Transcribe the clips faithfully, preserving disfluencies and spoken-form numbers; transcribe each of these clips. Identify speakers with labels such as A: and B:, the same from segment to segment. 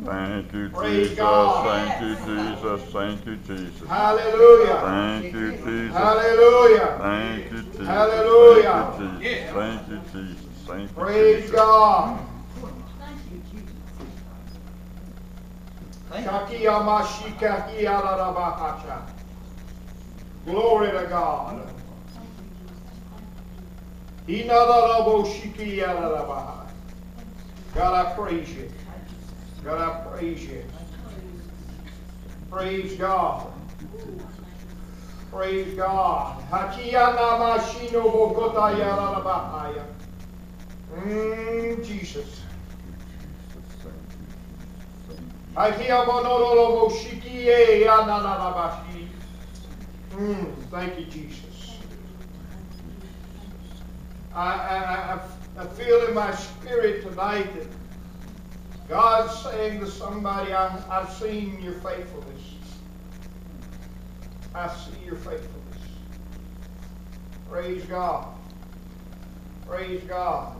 A: Thank you,
B: Praise
A: Jesus.
B: God.
A: Thank you, Jesus. Thank you, Jesus.
B: Hallelujah.
A: Thank you, Jesus.
B: Hallelujah.
A: Thank you, Jesus.
B: Hallelujah.
A: Thank you, Jesus. Thank you, Jesus. Thank you,
B: Praise
A: Jesus.
B: God.
C: Thank you, Jesus.
B: Glory to God. God, I praise you. God, I praise you. Praise God. Praise God. Mm, Jesus. Mm, thank you, Jesus. I, I, I, I feel in my spirit tonight that God's saying to somebody, I, I've seen your faithfulness. I see your faithfulness. Praise God. Praise God.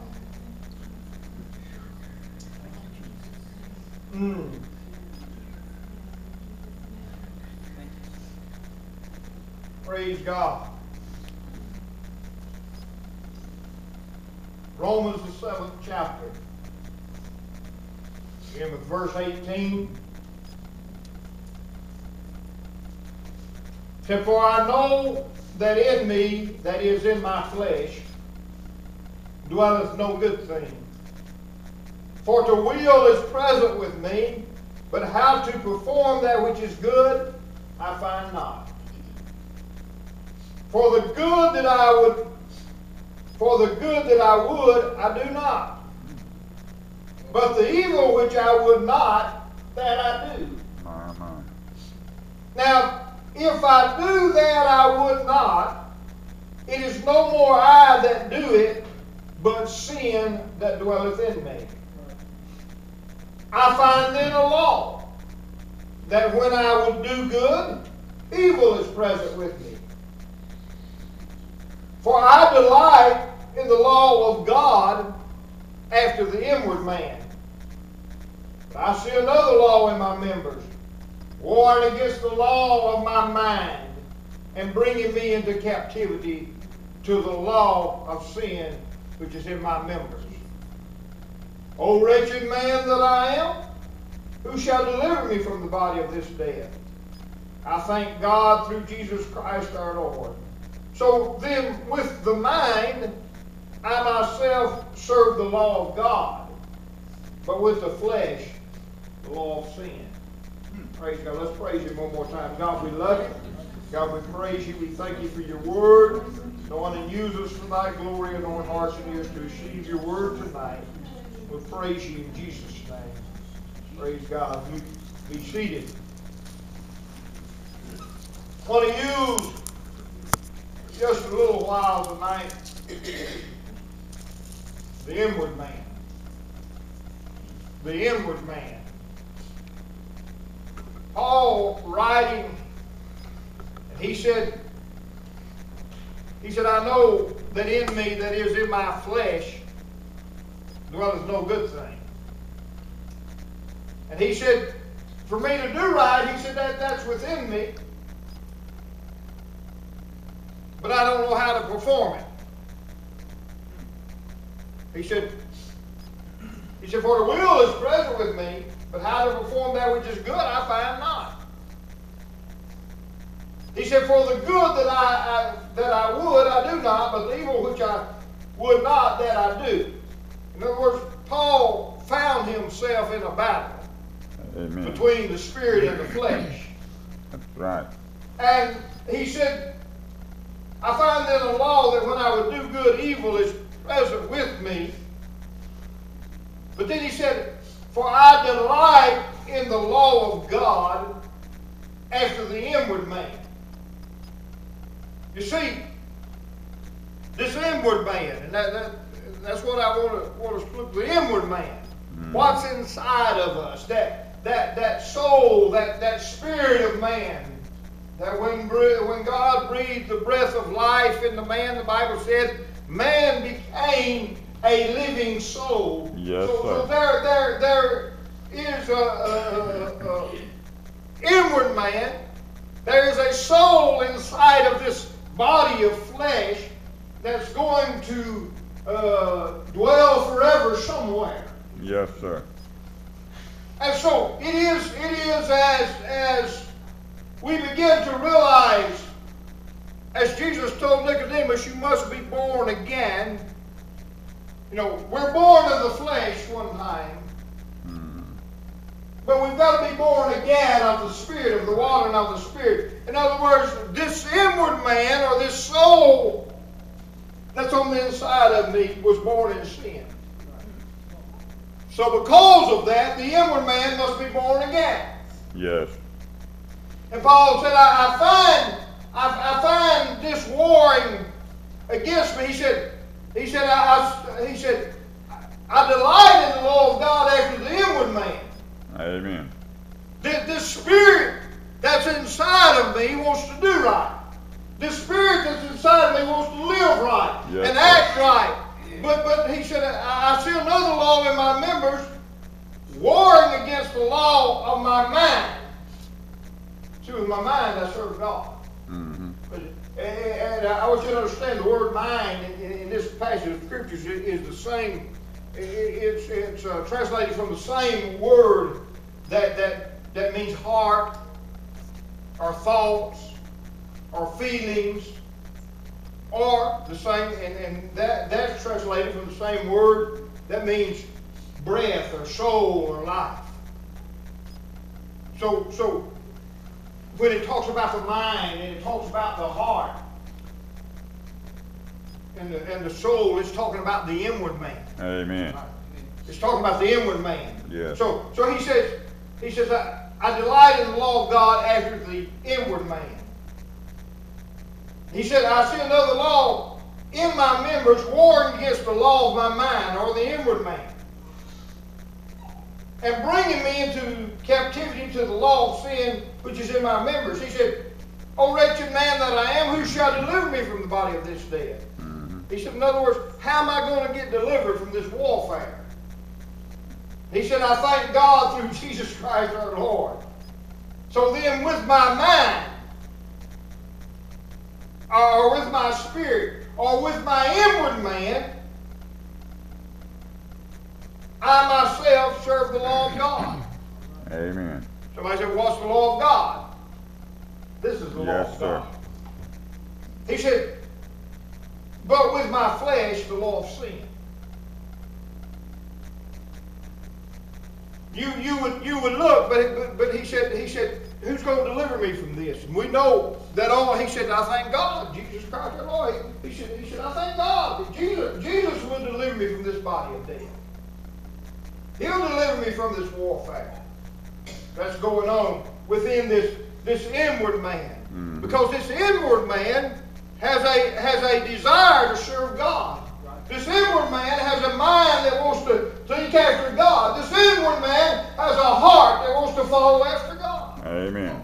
B: Mm. Praise God. Romans the seventh chapter. Begin with verse eighteen. Said, for I know that in me, that is in my flesh, dwelleth no good thing. For to will is present with me, but how to perform that which is good, I find not. For the good that I would, for the good that I would, I do not. But the evil which I would not, that I do.
A: My, my.
B: Now, if I do that I would not, it is no more I that do it, but sin that dwelleth in me. I find then a law, that when I would do good, evil is present with me. For I delight in the law of God after the inward man. But I see another law in my members, warring against the law of my mind, and bringing me into captivity to the law of sin which is in my members. O wretched man that I am, who shall deliver me from the body of this death? I thank God through Jesus Christ our Lord. So then with the mind, I myself serve the law of God, but with the flesh, the law of sin. Praise God. Let's praise Him one more time. God, we love you. God, we praise you. We thank you for your word. Go on and use us tonight. Glory and on hearts and ears to receive your word tonight. We'll praise you in Jesus' name. Praise God. You be seated. I want to use just a little while tonight the inward man. The inward man. Paul writing, and he said, he said, I know that in me, that is in my flesh, dwelleth no good thing. And he said, for me to do right, he said, that that's within me, but I don't know how to perform it. He said, he said, for the will is present with me, but how to perform that which is good, I find not. He said, for the good that I, I that I would, I do not, but the evil which I would not, that I do. In other words, Paul found himself in a battle. Amen. Between the spirit and the flesh.
A: That's right.
B: And he said, I find then a law that when I would do good, evil is present with me. But then he said, for I delight in the law of God after the inward man. You see, this inward man, and that, that, that's what I want to want to split, the inward man. Mm. What's inside of us, that that that soul, that, that spirit of man, that when, when God breathed the breath of life into man, the Bible said, man became a living soul.
A: Yes,
B: so,
A: sir.
B: so there, there, there, is a, a, a, a inward man. There is a soul inside of this body of flesh that's going to uh, dwell forever somewhere.
A: Yes, sir.
B: And so it is, it is as, as we begin to realize, as Jesus told Nicodemus, you must be born again. You know, we're born of the flesh one time,
A: Mm.
B: but we've got to be born again of the Spirit, of the water and of the Spirit. In other words, this inward man or this soul that's on the inside of me was born in sin. So because of that, the inward man must be born again.
A: Yes.
B: And Paul said, I, I find I, I find this warring against me. He said, he said, I, I, he said, I delight in the law of God after the inward man.
A: Amen.
B: This, this spirit that's inside of me wants to do right. This spirit that's inside of me wants to live right
A: Yes,
B: and
A: sir.
B: act right. But but he said, I, I see another law in my members, warring against the law of my mind. See, with my mind I serve God.
A: Mm-hmm.
B: But, and I want you to understand the word mind in, in this passage of scriptures is the same. It's it's uh, translated from the same word that that that means heart, or thoughts, or feelings, or the same, and, and that that's translated from the same word that means breath or soul or life. So so. When it talks about the mind and it talks about the heart and the, and the soul, it's talking about the inward man.
A: Amen.
B: It's talking about the inward man.
A: Yes.
B: So, so he says, he says, I, I delight in the law of God after the inward man. He said, I see another law in my members warring against the law of my mind, or the inward man, and bringing me into captivity to the law of sin which is in my members. He said, O wretched man that I am, who shall deliver me from the body of this death?
A: Mm-hmm.
B: He said, in other words, how am I going to get delivered from this warfare? He said, I thank God through Jesus Christ our Lord. So then with my mind, or with my spirit, or with my inward man, I myself serve the law of God.
A: Amen.
B: Somebody said, what's the law of God? This is the law
A: Yes,
B: of
A: sir.
B: God. He said, but with my flesh, the law of sin. You you would you would look, but, but but he said he said, who's going to deliver me from this? And we know that all he said, I thank God, Jesus Christ our Lord. He, he said he said I thank God that Jesus Jesus will deliver me from this body of death. He'll deliver me from this warfare that's going on within this, this inward man.
A: Mm-hmm.
B: Because this inward man has a, has a desire to serve God. This inward man has a mind that wants to seek after God. This inward man has a heart that wants to follow after God.
A: Amen.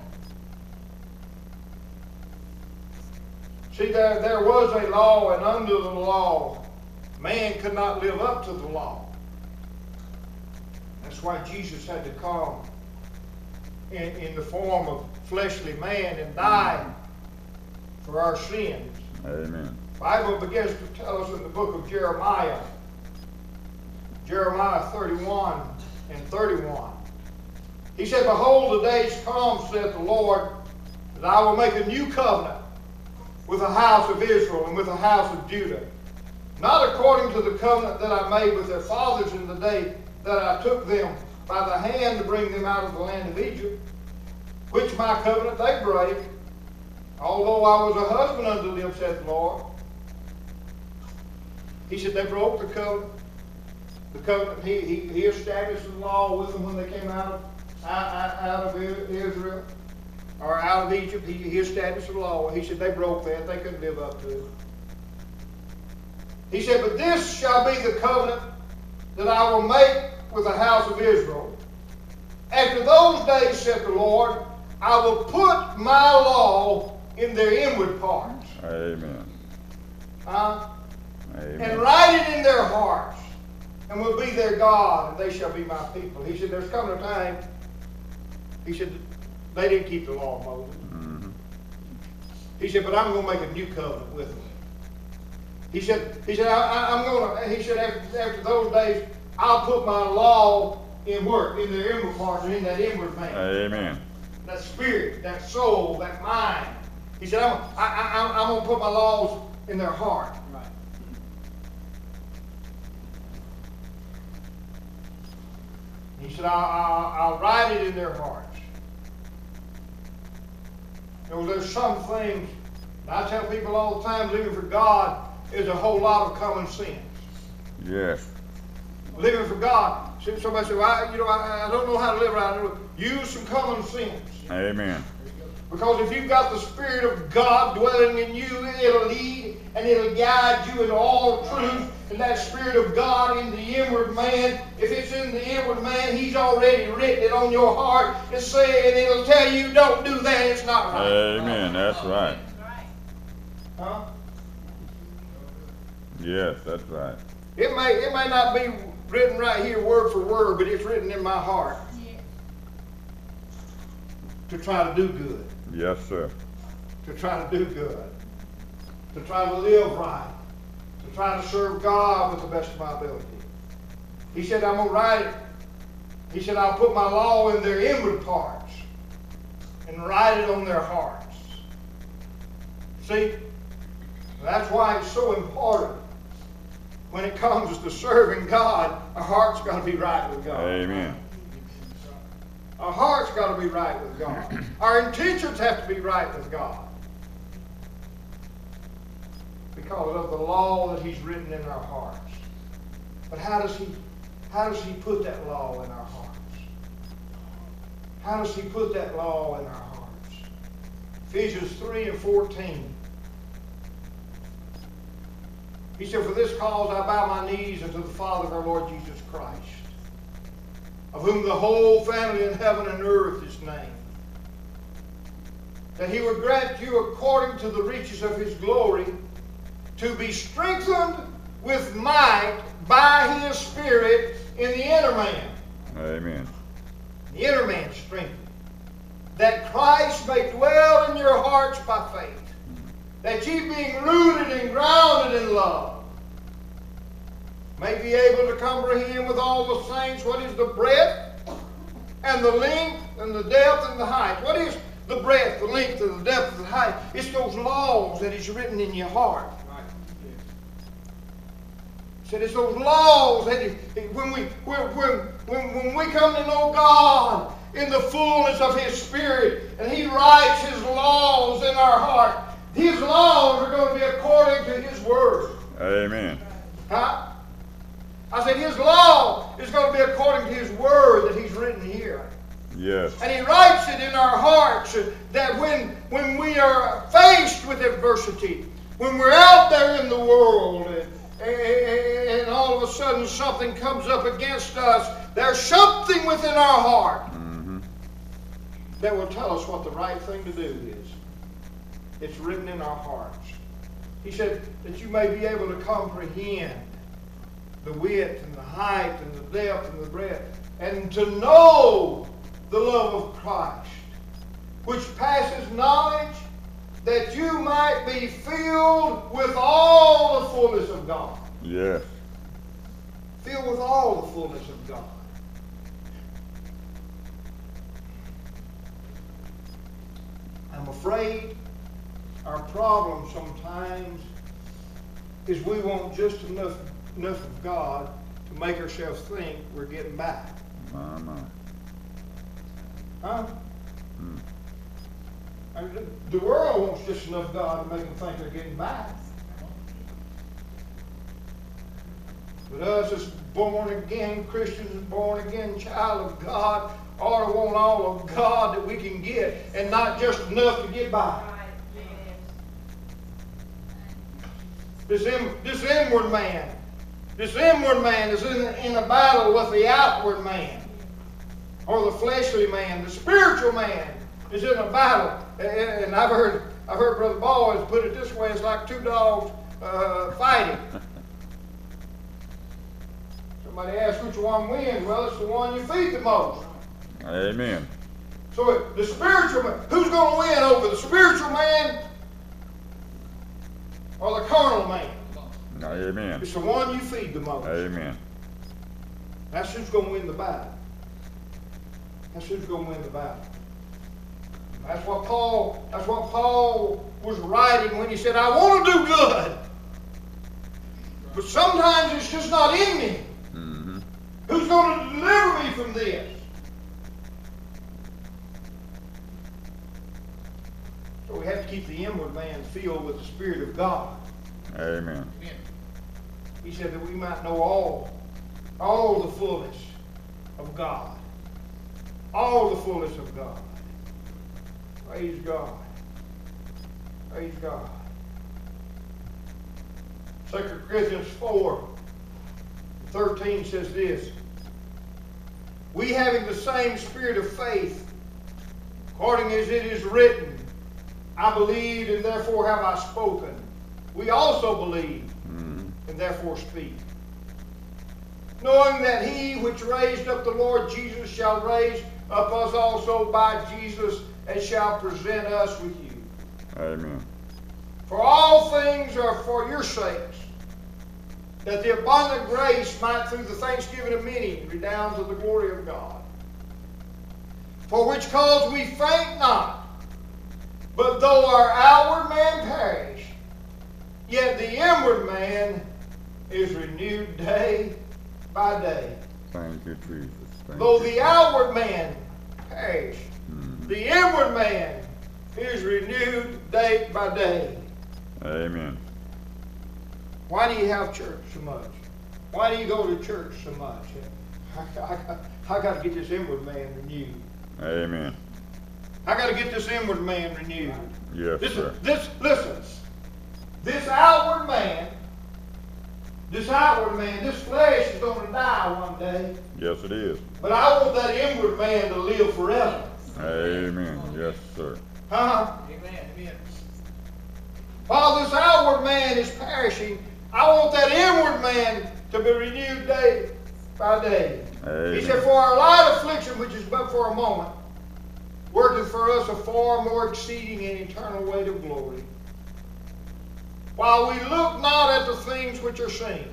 B: See, there, there was a law, and under the law, man could not live up to the law. That's why Jesus had to come in, in the form of fleshly man and die for our sins.
A: Amen.
B: The Bible begins to tell us in the book of Jeremiah, Jeremiah thirty-one and thirty-one. He said, behold, the days come, saith the Lord, that I will make a new covenant with the house of Israel and with the house of Judah, not according to the covenant that I made with their fathers in the day that I took them by the hand to bring them out of the land of Egypt, which my covenant they brake, although I was a husband unto them, saith the Lord. He said they broke the covenant. The covenant, he, he, he established the law with them when they came out of, out, out of Israel, or out of Egypt. He, he established the law. He said they broke that. They couldn't live up to it. He said, but this shall be the covenant that I will make with the house of Israel. After those days, said the Lord, I will put my law in their inward parts.
A: Amen.
B: Uh,
A: Amen.
B: and write it in their hearts. and will be their God, and they shall be my people. He said, there's coming a time, he said, they didn't keep the law of Moses.
A: Mm-hmm.
B: He said, but I'm going to make a new covenant with them. He said, he said, I, I, I'm going to, he said, after, after those days, I'll put my law in work, in their inward parts, and in that inward man.
A: Amen.
B: That spirit, that soul, that mind. He said, I'm, I, I, I'm going to put my laws in their heart.
D: Right.
B: He said, I'll, I'll, I'll write it in their hearts. You know, there's some things, and I tell people all the time, living for God is a whole lot of common sense.
A: Yes.
B: Living for God. See, somebody said, well, I, you know, I, I don't know how to live right. Use some common sense.
A: Amen.
B: Because if you've got the Spirit of God dwelling in you, it'll lead and it'll guide you into all truth. And that Spirit of God in the inward man, if it's in the inward man, He's already written it on your heart. It's saying, it'll tell you, don't do that, it's not right.
A: Amen. That's right.
B: Huh?
A: Yes, that's right.
B: It may, it may not be written right here word for word, but it's written in my heart
C: Yes.
B: to try to do good.
A: Yes, sir.
B: To try to do good. To try to live right. To try to serve God with the best of my ability. He said, I'm going to write it. He said, I'll put my law in their inward parts and write it on their hearts. See, that's why it's so important when it comes to serving God, our heart's got to be right with God.
A: Amen.
B: Our heart's got to be right with God. Our intentions have to be right with God. Because of the law that He's written in our hearts. But how does He, how does He put that law in our hearts? How does He put that law in our hearts? Ephesians three and fourteen. He said, for this cause I bow my knees unto the Father of our Lord Jesus Christ, of whom the whole family in heaven and earth is named, that He would grant you according to the riches of His glory to be strengthened with might by His Spirit in the inner man.
A: Amen.
B: The inner man strengthened. That Christ may dwell in your hearts by faith. That ye being rooted and grounded in love may be able to comprehend with all the saints what is the breadth and the length and the depth and the height. What is the breadth, the length, and the depth, and the height? It's those laws that is written in your heart. He said it's those laws that is, when we when, when, when, when we come to know God in the fullness of His Spirit and He writes His laws in our heart, His laws are going to be according to His Word.
A: Amen.
B: Huh? I said His law is going to be according to His Word that He's written here.
A: Yes.
B: And He writes it in our hearts that when, when we are faced with adversity, when we're out there in the world and, and all of a sudden something comes up against us, there's something within our heart
A: Mm-hmm.
B: that will tell us what the right thing to do is. It's written in our hearts. He said that you may be able to comprehend the width and the height and the depth and the breadth, and to know the love of Christ, which passes knowledge, that you might be filled with all the fullness of God.
A: Yes.
B: Filled with all the fullness of God. I'm afraid our problem sometimes is we want just enough, enough of God to make ourselves think we're getting by.
A: My, my.
B: Huh?
A: Hmm.
B: I mean, the the world wants just enough God to make them think they're getting by. But us as born again Christians, as born again child of God, ought to want all of God that we can get, and not just enough to get by. This, in, this inward man, this inward man is in, in a battle with the outward man, or the fleshly man. The spiritual man is in a battle, and, and I've heard I've heard Brother Boys put it this way: it's like two dogs uh, fighting. Somebody asks which one wins. Well, it's the one you feed the most.
A: Amen.
B: So the spiritual man, who's going to win over the spiritual man or the carnal man?
A: Amen.
B: It's the one you feed the most.
A: Amen.
B: That's who's going to win the battle. That's who's going to win the battle. That's what Paul, that's what Paul was writing when he said, I want to do good. But sometimes it's just not in me.
A: Mm-hmm.
B: Who's going to deliver me from this? So we have to keep the inward man filled with the Spirit of God.
A: Amen.
B: He said that we might know all, all the fullness of God. All the fullness of God. Praise God. Praise God. Second Corinthians four thirteen says this. We having the same spirit of faith, according as it is written, I believed and therefore have I spoken. We also believe
A: Mm-hmm.
B: and therefore speak. Knowing that he which raised up the Lord Jesus shall raise up us also by Jesus and shall present us with you.
A: Amen.
B: For all things are for your sakes, that the abundant grace might through the thanksgiving of many redound to the glory of God. For which cause we faint not, but though our outward man perish, yet the inward man is renewed day by day.
A: Thank you, Jesus. Thank
B: Though
A: you.
B: the outward man perish,
A: Mhm.
B: the inward man is renewed day by day.
A: Amen.
B: Why do you have church so much? Why do you go to church so much? I, I, I got to get this inward man renewed.
A: Amen.
B: I got to get this inward man renewed.
A: Yes,
B: This,
A: sir.
B: this, listen, this outward man, this outward man, this flesh is going to die one day.
A: Yes, it is.
B: But I want that inward man to live forever.
A: Amen. Yes, sir.
B: Huh?
D: Amen. Amen.
B: While this outward man is perishing, I want that inward man to be renewed day by day.
A: Amen.
B: He said, for our light affliction, which is but for a moment, worketh for us a far more exceeding and eternal weight of glory. While we look not at the things which are seen,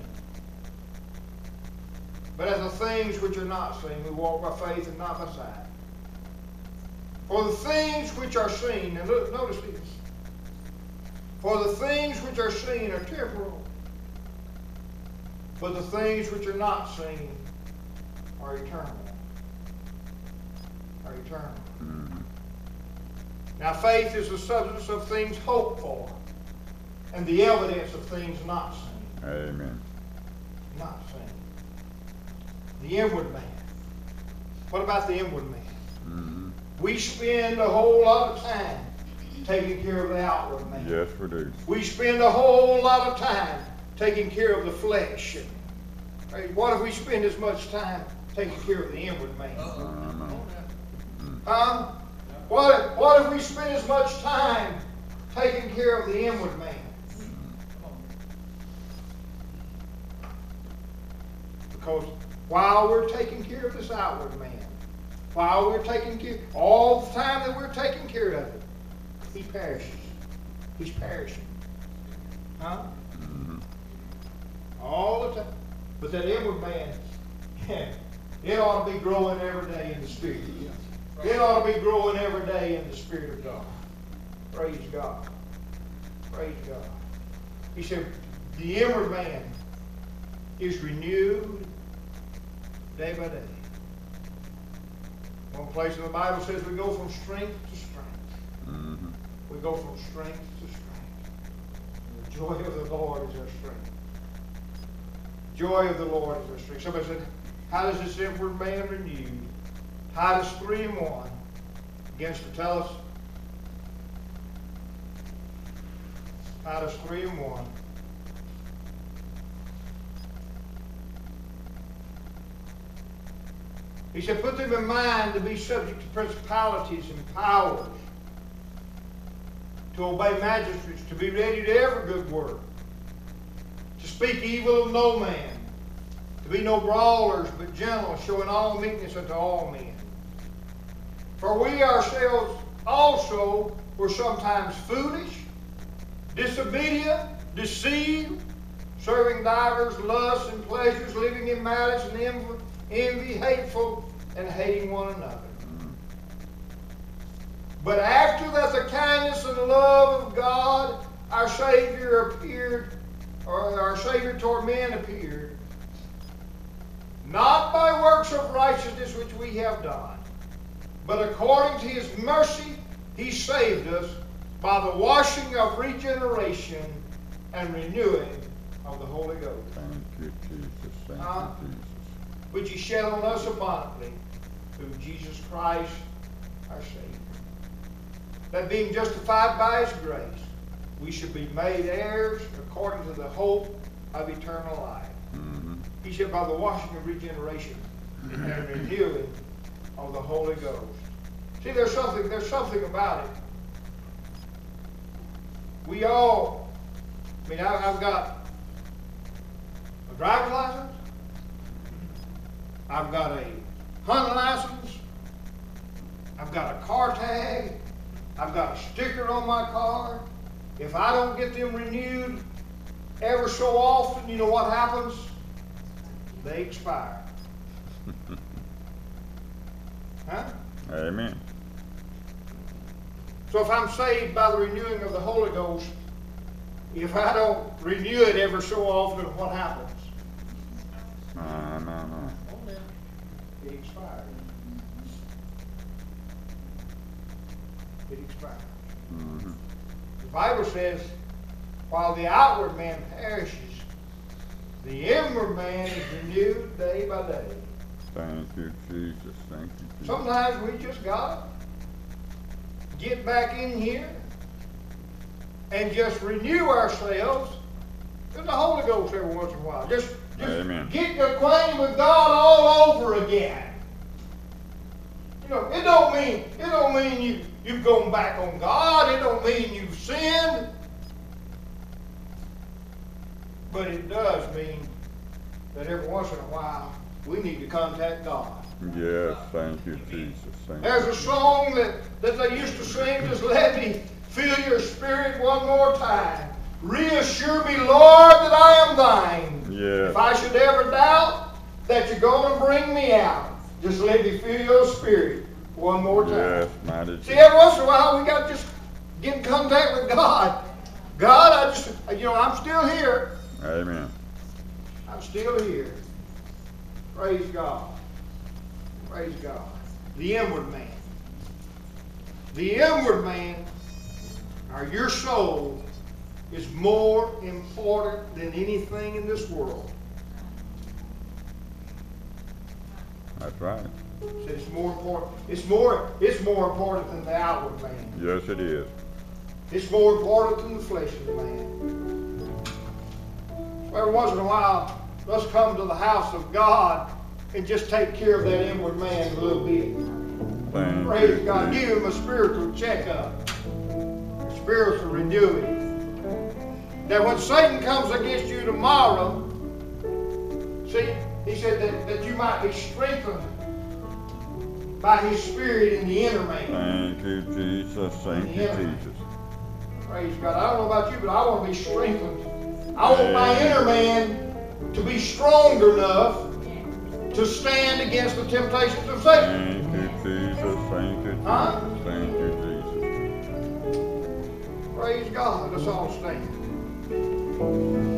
B: but at the things which are not seen. We walk by faith and not by sight. For the things which are seen, and look, notice this, for the things which are seen are temporal, but the things which are not seen are eternal. Are eternal.
A: Mhm.
B: Now faith is the substance of things hoped for, and the evidence of things not seen.
A: Amen.
B: Not seen. The inward man. What about the inward man?
A: Mhm.
B: We spend a whole lot of time taking care of the outward man.
A: Yes, we do.
B: We spend a whole lot of time taking care of the flesh. Hey, what if we spend as much time taking care of the inward man?
A: Uh-huh.
B: Huh? What if, what if we spend as much time taking care of the inward man? Because while we're taking care of this outward man, while we're taking care, all the time that we're taking care of it, he perishes. He's perishing. Huh?
A: Mhm.
B: All the time. But that inward man, it ought to be growing every day in the Spirit. It ought to be growing every day in the Spirit of God. Praise God. Praise God. He said, the inward man is renewed day by day. One place in the Bible says we go from strength to strength.
A: Mhm.
B: We go from strength to strength. And the joy of the Lord is our strength. Joy of the Lord is our strength. Somebody said, how does this inward man renew? Titus three and one begins to tell us. Titus three and one. He said, put them in mind to be subject to principalities and powers, to obey magistrates, to be ready to every good work, to speak evil of no man, To be no brawlers, but gentle, showing all meekness unto all men. For we ourselves also were sometimes foolish, disobedient, deceived, serving divers lusts and pleasures, living in malice and envy, envy, hateful, and hating one another. But after that the kindness and love of God, our Savior appeared, or our Savior toward men appeared, not by works of righteousness which we have done, but according to His mercy He saved us by the washing of regeneration and renewing of the Holy Ghost.
A: Thank you, Jesus. Thank
B: Uh,
A: you, Jesus.
B: which He shed on us abundantly through Jesus Christ our Savior. That being justified by His grace, we should be made heirs according to the hope of eternal life.
A: Mm-hmm.
B: He said by the washing of regeneration and renewing of the Holy Ghost. See, there's something, there's something about it. We all, I mean, I, I've got a driver's license. I've got a hunting license. I've got a car tag. I've got a sticker on my car. If I don't get them renewed ever so often, you know what happens? They expire. Huh?
A: Amen.
B: So if I'm saved by the renewing of the Holy Ghost, if I don't renew it ever so often, what happens?
A: No, no, no.
B: It expires. It expires.
A: Mm-hmm.
B: The Bible says, while the outward man perishes, the inward man is renewed day by day.
A: Thank you, Jesus. Thank you, Jesus.
B: Sometimes we just gotta get back in here and just renew ourselves in the Holy Ghost every once in a while. Just, just
A: Amen.
B: get acquainted with God all over again. You know, it don't mean it don't mean you you've gone back on God. It don't mean you've sinned. But it does mean that every once in a while we need to contact God.
A: Yes, thank you, Jesus. Thank
B: There's
A: you.
B: a song that, that they used to sing, just let me feel your spirit one more time. Reassure me, Lord, that I am thine.
A: Yes.
B: If I should ever doubt that you're going to bring me out, just let me feel your spirit one more time.
A: Yes, mighty
B: See,
A: Jesus.
B: every once in a while we got to just get in contact with God. God, I just, you know, I'm still here.
A: Amen.
B: I'm still here. Praise God. Praise God. The inward man. The inward man, or your soul, is more important than anything in this world.
A: That's right.
B: It's more important. It's more. It's more important than the outward man.
A: Yes, it is.
B: It's more important than the flesh of the man. So every once in a while, let's come to the house of God and just take care of that inward man a little bit.
A: Thank
B: Praise
A: you,
B: God.
A: Jesus.
B: Give him a spiritual checkup, a spiritual renewing. That when Satan comes against you tomorrow, see, he said that, that you might be strengthened by his spirit in the inner man.
A: Thank you, Jesus. Thank you, Jesus.
B: Praise God. I don't know about you, but I want to be strengthened. I want my inner man to be strong enough to stand against the temptations of Satan.
A: Thank you, Jesus. Thank you, Jesus.
B: Huh?
A: Thank you, Jesus.
B: Praise God. Let's all stand.